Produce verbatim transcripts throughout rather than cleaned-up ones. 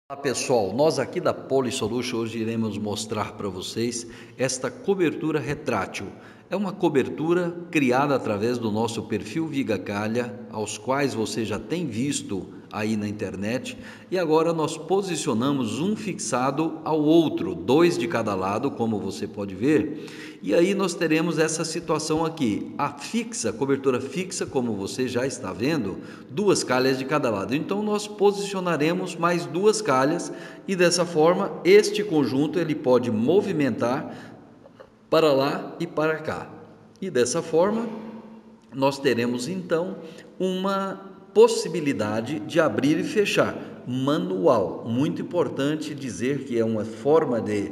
Olá pessoal, nós aqui da Polysolution hoje iremos mostrar para vocês esta cobertura retrátil. É uma cobertura criada através do nosso perfil Vigacalha, aos quais você já tem visto aí na internet, e agora nós posicionamos um fixado ao outro, dois de cada lado, como você pode ver, e aí nós teremos essa situação aqui, a fixa, cobertura fixa, como você já está vendo, duas calhas de cada lado. Então nós posicionaremos mais duas calhas e dessa forma este conjunto ele pode movimentar para lá e para cá. E dessa forma nós teremos então uma possibilidade de abrir e fechar manual. Muito importante dizer que é uma forma de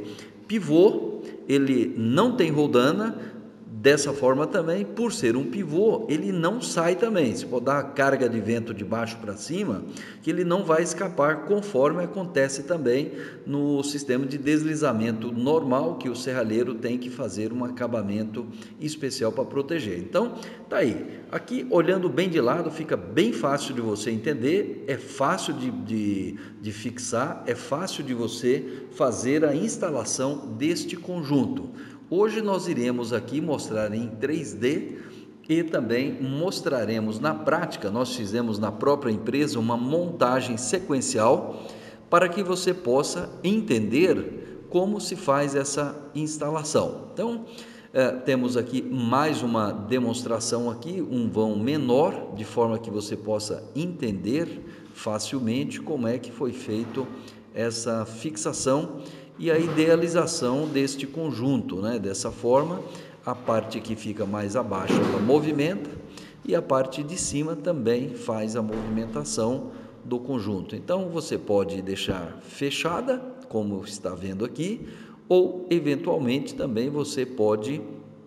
pivô, ele não tem roldana. Dessa forma também, por ser um pivô, ele não sai também. Se for dar a carga de vento de baixo para cima, que ele não vai escapar, conforme acontece também no sistema de deslizamento normal, que o serralheiro tem que fazer um acabamento especial para proteger. Então, tá aí. Aqui, olhando bem de lado, fica bem fácil de você entender, é fácil de, de, de fixar, é fácil de você fazer a instalação deste conjunto. Hoje nós iremos aqui mostrar em três D e também mostraremos na prática, nós fizemos na própria empresa uma montagem sequencial para que você possa entender como se faz essa instalação. Então, eh, temos aqui mais uma demonstração aqui, um vão menor, de forma que você possa entender facilmente como é que foi feito essa fixação e a idealização deste conjunto, né? Dessa forma, a parte que fica mais abaixo ela movimenta e a parte de cima também faz a movimentação do conjunto. Então você pode deixar fechada, como está vendo aqui, ou eventualmente também você pode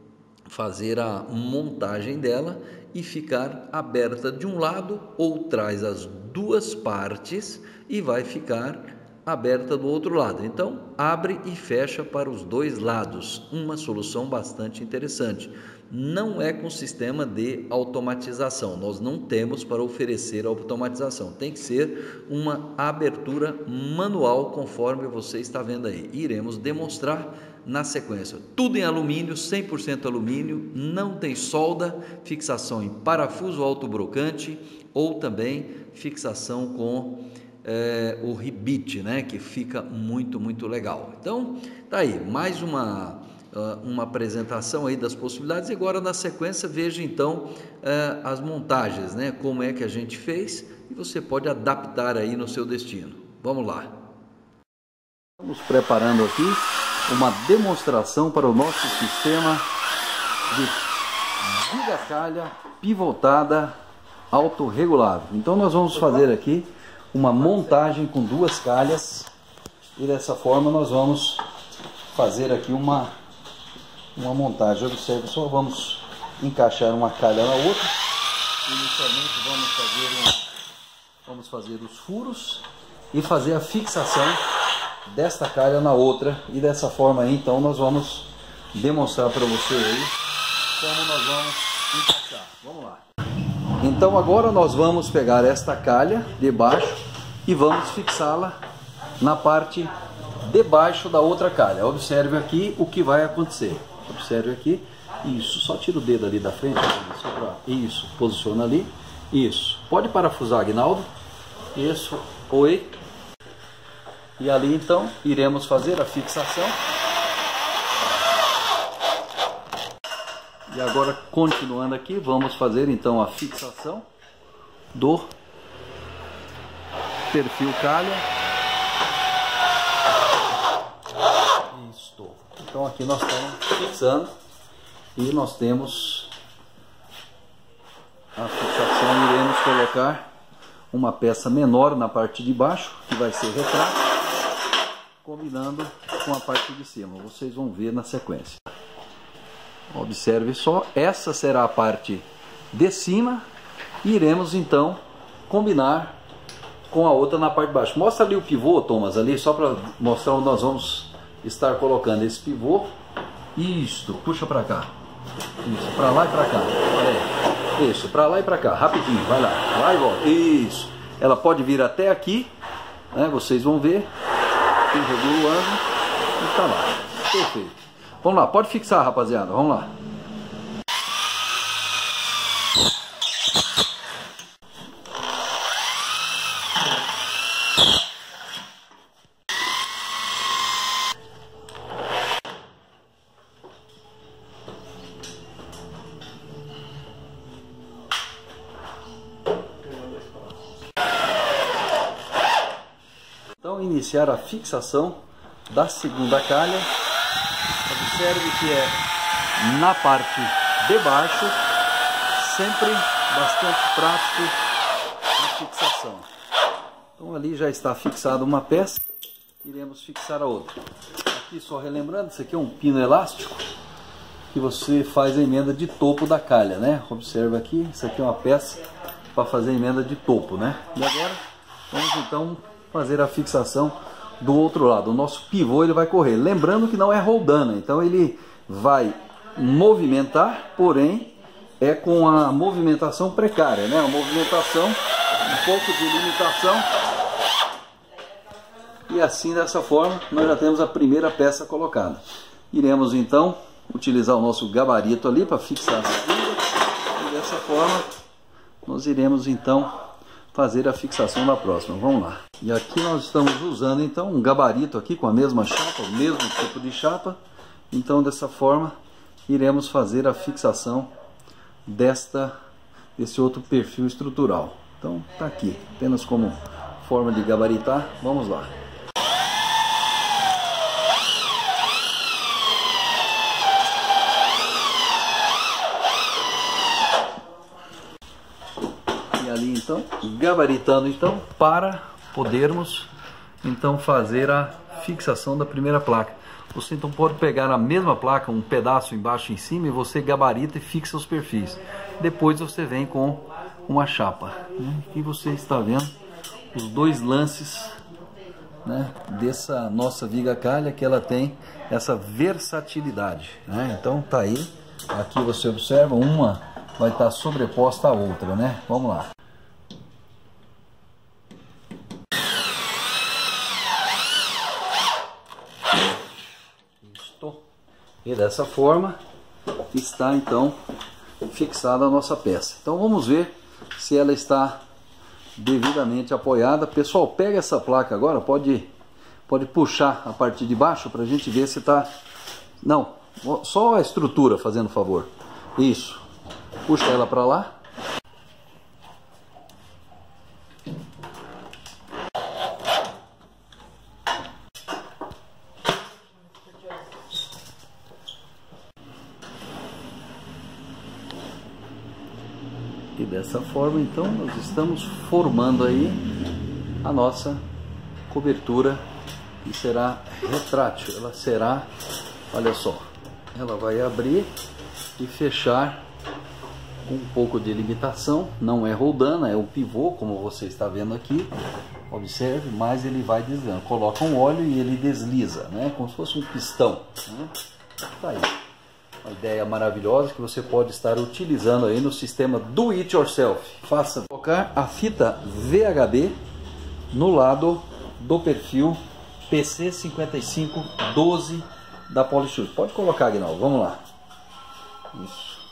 fazer a montagem dela e ficar aberta de um lado ou traz as duas partes e vai ficar aberta do outro lado. Então abre e fecha para os dois lados, uma solução bastante interessante. Não é com sistema de automatização, nós não temos para oferecer automatização, tem que ser uma abertura manual conforme você está vendo aí. Iremos demonstrar na sequência. Tudo em alumínio, cem por cento alumínio, não tem solda, fixação em parafuso autobrocante ou também fixação com É, o ribite, né, que fica muito, muito legal. Então, tá aí, mais uma, uma apresentação aí das possibilidades. E agora, na sequência, veja então é, as montagens, né, como é que a gente fez e você pode adaptar aí no seu destino. Vamos lá. Estamos preparando aqui uma demonstração para o nosso sistema de Vigacalha pivotada autorregulável. Então, nós vamos fazer aqui uma montagem com duas calhas e dessa forma nós vamos fazer aqui uma uma montagem. Observe só, vamos encaixar uma calha na outra. Inicialmente vamos fazer um, vamos fazer os furos e fazer a fixação desta calha na outra e dessa forma aí então nós vamos demonstrar para você aí como nós vamos encaixar. Vamos lá. Então agora nós vamos pegar esta calha de baixo e vamos fixá-la na parte de baixo da outra calha. Observe aqui o que vai acontecer. Observe aqui. Isso, só tira o dedo ali da frente. Só pra, isso, posiciona ali. Isso. Pode parafusar, Aguinaldo. Isso. Oi. E ali então iremos fazer a fixação. E agora, continuando aqui, vamos fazer então a fixação do perfil calha. Isso. Então aqui nós estamos fixando e nós temos a fixação. Iremos colocar uma peça menor na parte de baixo, que vai ser retrátil, combinando com a parte de cima. Vocês vão ver na sequência. Observe só, essa será a parte de cima e iremos então combinar com a outra na parte de baixo. Mostra ali o pivô, Thomas, ali, só para mostrar onde nós vamos estar colocando esse pivô. Isto, puxa para cá. Isso, para lá e para cá. Olha aí. Isso, para lá e para cá, rapidinho, vai lá, vai e volta. Isso, ela pode vir até aqui né? Vocês vão ver, quem regula o ângulo e tá lá, perfeito. Vamos lá, pode fixar, rapaziada, vamos lá. Então, iniciar a fixação da segunda calha. Observe que é na parte de baixo, sempre bastante prático a fixação. Então ali já está fixada uma peça, iremos fixar a outra. Aqui só relembrando, isso aqui é um pino elástico que você faz a emenda de topo da calha, né? Observe aqui, isso aqui é uma peça para fazer a emenda de topo, né? E agora vamos então fazer a fixação do outro lado. O nosso pivô ele vai correr, lembrando que não é roldana, então ele vai movimentar, porém é com a movimentação precária, né? A movimentação, um pouco de limitação, e assim dessa forma nós já temos a primeira peça colocada. Iremos então utilizar o nosso gabarito ali para fixar a segunda, e dessa forma nós iremos então fazer a fixação da próxima. Vamos lá. E aqui nós estamos usando então um gabarito aqui com a mesma chapa, o mesmo tipo de chapa. Então dessa forma iremos fazer a fixação desta desse outro perfil estrutural. Então tá aqui, apenas como forma de gabaritar. Vamos lá. Ali então, gabaritando então, para podermos então fazer a fixação da primeira placa. Você então pode pegar a mesma placa, um pedaço embaixo e em cima, e você gabarita e fixa os perfis. Depois você vem com uma chapa, né? E você está vendo os dois lances, né, dessa nossa viga calha, que ela tem essa versatilidade, né? Então tá aí, aqui você observa, uma vai estar sobreposta à outra, né? Vamos lá. E dessa forma está então fixada a nossa peça. Então vamos ver se ela está devidamente apoiada. Pessoal, pega essa placa agora, pode, pode puxar a parte de baixo para a gente ver se está... Não, só a estrutura, fazendo favor. Isso, puxa ela para lá. E dessa forma então nós estamos formando aí a nossa cobertura, que será retrátil. Ela será, olha só, ela vai abrir e fechar com um pouco de limitação. Não é roldana, é o pivô, como você está vendo aqui. Observe, mas ele vai deslizando. Coloca um óleo e ele desliza, né? Como se fosse um pistão, né? Tá aí. Uma ideia maravilhosa que você pode estar utilizando aí no sistema do it yourself. Faça colocar a fita V H B no lado do perfil P C cinquenta e cinco doze da Polishoot. Pode colocar, Aguinaldo, vamos lá. Isso.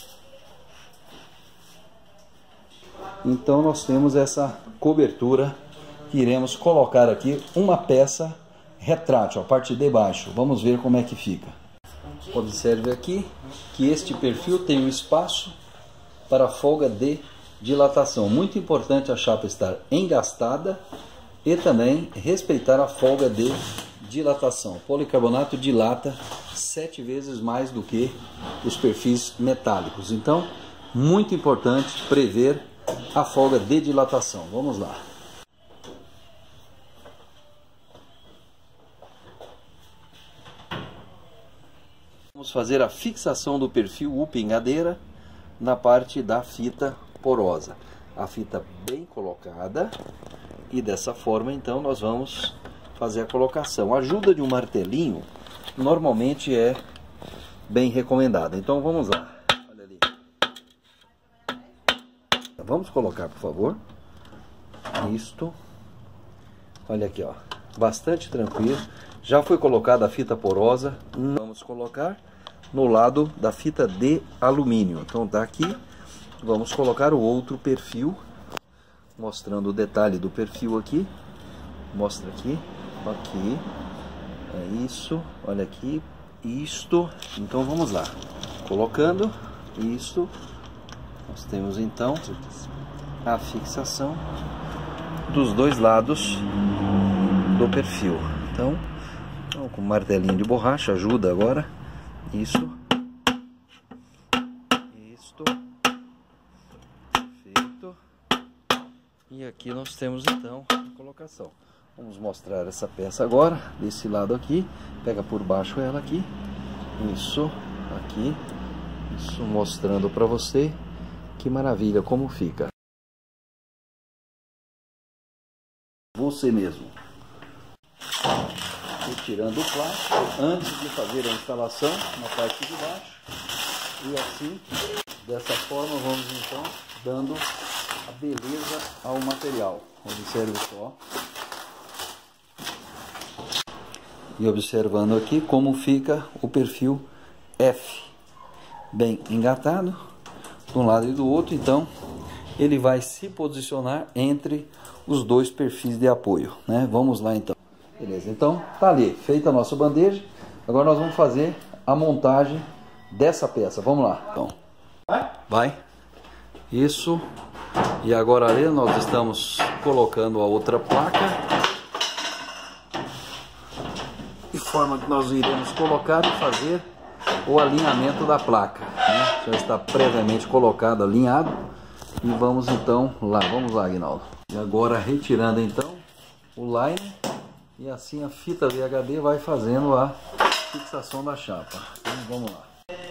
Então nós temos essa cobertura que iremos colocar aqui uma peça retrátil, a parte de baixo. Vamos ver como é que fica. Observe aqui que este perfil tem um espaço para folga de dilatação. Muito importante a chapa estar engastada e também respeitar a folga de dilatação. O policarbonato dilata sete vezes mais do que os perfis metálicos. Então, muito importante prever a folga de dilatação. Vamos lá. Vamos fazer a fixação do perfil U pingadeira na parte da fita porosa. A fita bem colocada, e dessa forma então nós vamos fazer a colocação. A ajuda de um martelinho normalmente é bem recomendada. Então vamos lá. Olha ali. Vamos colocar, por favor. Isto. Olha aqui, ó, bastante tranquilo. Já foi colocada a fita porosa. Vamos colocar no lado da fita de alumínio. Então tá aqui. Vamos colocar o outro perfil, mostrando o detalhe do perfil aqui. Mostra aqui, aqui. É isso. Olha aqui. Isto. Então vamos lá. Colocando isto. Nós temos então a fixação dos dois lados do perfil. Então, então com martelinho de borracha ajuda agora. Isso. Isto. Perfeito. E aqui nós temos então a colocação. Vamos mostrar essa peça agora, desse lado aqui. Pega por baixo ela aqui. Isso, aqui. Isso, mostrando para você que maravilha como fica. Você mesmo. Retirando o plástico antes de fazer a instalação na parte de baixo. E assim, dessa forma, vamos então dando a beleza ao material. Observe só. E observando aqui como fica o perfil F. Bem engatado, de um lado e do outro. Então, ele vai se posicionar entre os dois perfis de apoio, né? Vamos lá então. Beleza, então tá ali, feita a nossa bandeja. Agora nós vamos fazer a montagem dessa peça. Vamos lá. Então, vai. Isso. E agora ali nós estamos colocando a outra placa. De forma que nós iremos colocar e fazer o alinhamento da placa, né? Já está previamente colocado, alinhado. E vamos então lá. Vamos lá, Aguinaldo. E agora retirando então o line. E assim a fita V H D vai fazendo a fixação da chapa. Então vamos lá.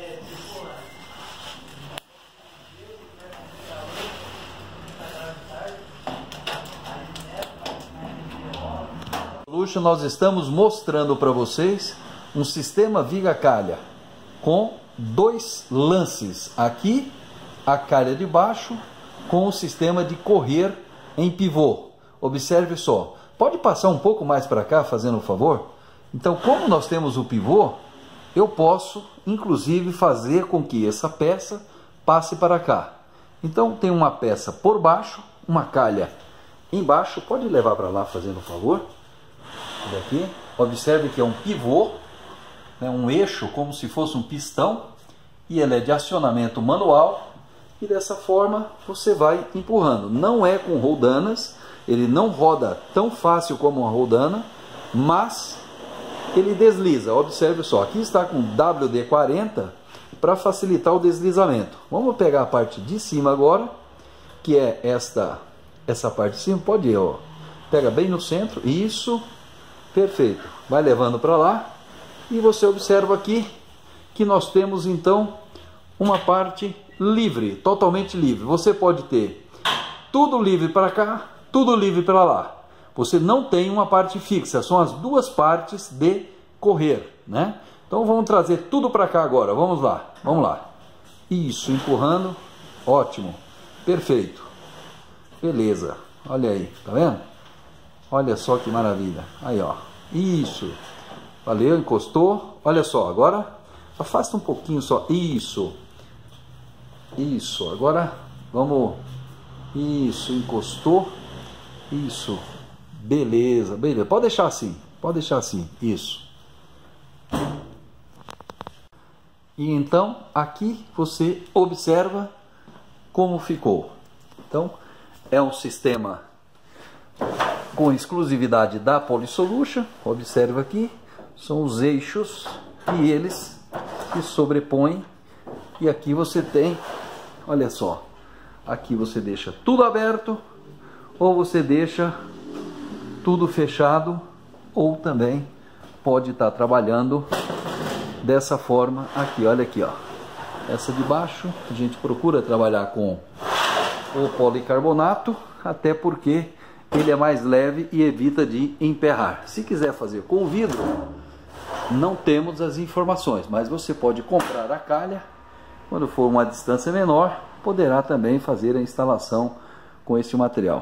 Luxo, nós estamos mostrando para vocês um sistema viga calha com dois lances. Aqui a calha de baixo com o sistema de correr em pivô. Observe só. Pode passar um pouco mais para cá, fazendo um favor? Então, como nós temos o pivô, eu posso, inclusive, fazer com que essa peça passe para cá. Então, tem uma peça por baixo, uma calha embaixo. Pode levar para lá, fazendo um favor? Olha aqui. Observe que é um pivô, né, um eixo, como se fosse um pistão. E ele é de acionamento manual. E dessa forma, você vai empurrando. Não é com roldanas. Ele não roda tão fácil como uma roldana, mas ele desliza. Observe só, aqui está com W D quarenta para facilitar o deslizamento. Vamos pegar a parte de cima agora, que é esta, essa parte de cima. Pode ir, ó. Pega bem no centro, isso, perfeito. Vai levando para lá e você observa aqui que nós temos então uma parte livre, totalmente livre. Você pode ter tudo livre para cá, tudo livre para lá. Você não tem uma parte fixa, são as duas partes de correr, né? Então vamos trazer tudo para cá agora, vamos lá, vamos lá. Isso, empurrando, ótimo, perfeito. Beleza, olha aí, tá vendo? Olha só que maravilha, aí ó, isso. Valeu, encostou, olha só, agora afasta um pouquinho só, isso. Isso, agora vamos, isso, encostou. Isso, beleza, beleza, pode deixar assim, pode deixar assim, isso. E então, aqui você observa como ficou. Então, é um sistema com exclusividade da Polysolution. Observa aqui, são os eixos e eles se sobrepõem. E aqui você tem, olha só, aqui você deixa tudo aberto, ou você deixa tudo fechado, ou também pode estar trabalhando dessa forma aqui. Olha aqui, ó. Essa de baixo, a gente procura trabalhar com o policarbonato, até porque ele é mais leve e evita de emperrar. Se quiser fazer com vidro, não temos as informações, mas você pode comprar a calha. Quando for uma distância menor, poderá também fazer a instalação com este material.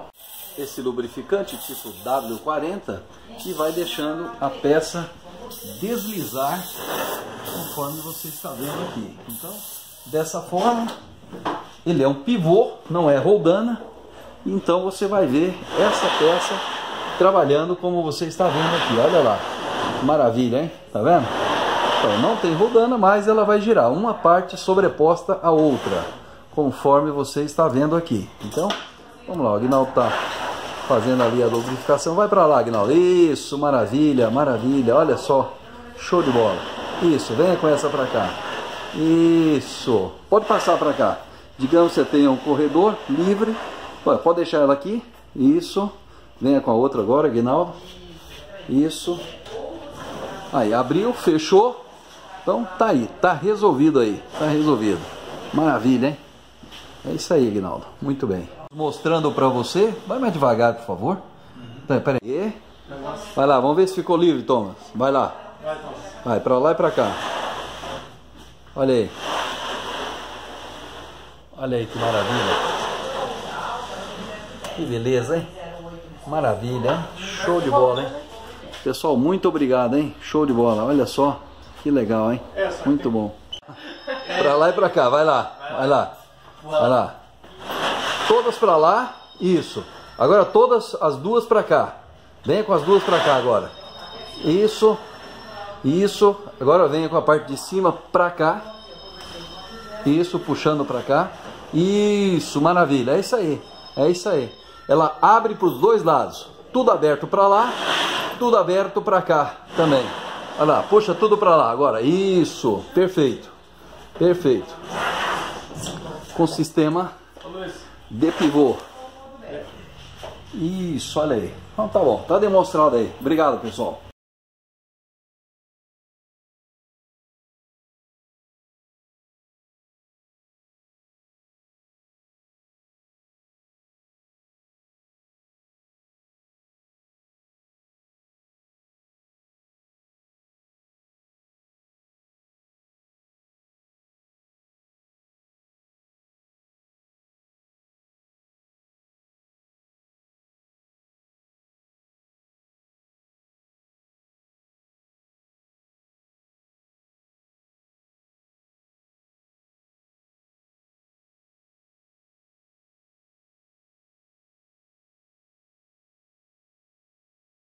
esse lubrificante tipo W quarenta e vai deixando a peça deslizar conforme você está vendo aqui. Então, dessa forma, ele é um pivô, não é roldana. Então você vai ver essa peça trabalhando como você está vendo aqui. Olha lá, maravilha, hein? Tá vendo? Então, não tem roldana, mas ela vai girar uma parte sobreposta à outra, conforme você está vendo aqui. Então, vamos lá, o Aguinaldo está fazendo ali a lubrificação. Vai para lá, Aguinaldo. Isso, maravilha, maravilha. Olha só, show de bola. Isso, venha com essa para cá. Isso, pode passar para cá. Digamos que você tenha um corredor livre, pode deixar ela aqui. Isso, venha com a outra agora, Aguinaldo. Isso. Aí, abriu, fechou. Então tá aí, tá resolvido aí, tá resolvido. Maravilha, hein? É isso aí, Aguinaldo. Muito bem. Mostrando pra você, vai mais devagar, por favor. Tá, pera aí. Vai lá, vamos ver se ficou livre, Thomas. Vai lá. Vai pra lá e pra cá. Olha aí. Olha aí que maravilha. Que beleza, hein? Maravilha, hein? Show de bola, hein? Pessoal, muito obrigado, hein? Show de bola. Olha só. Que legal, hein? Muito bom. Pra lá e pra cá. Vai lá. Vai lá. Vai lá. Todas pra lá. Isso. Agora todas as duas pra cá. Venha com as duas pra cá agora. Isso. Isso. Agora venha com a parte de cima pra cá. Isso. Puxando pra cá. Isso. Maravilha. É isso aí. É isso aí. Ela abre pros dois lados. Tudo aberto pra lá. Tudo aberto pra cá também. Olha lá, puxa tudo para lá agora. Isso, perfeito. Perfeito. Com sistema de pivô. Isso, olha aí. Então tá bom, tá demonstrado aí. Obrigado, pessoal.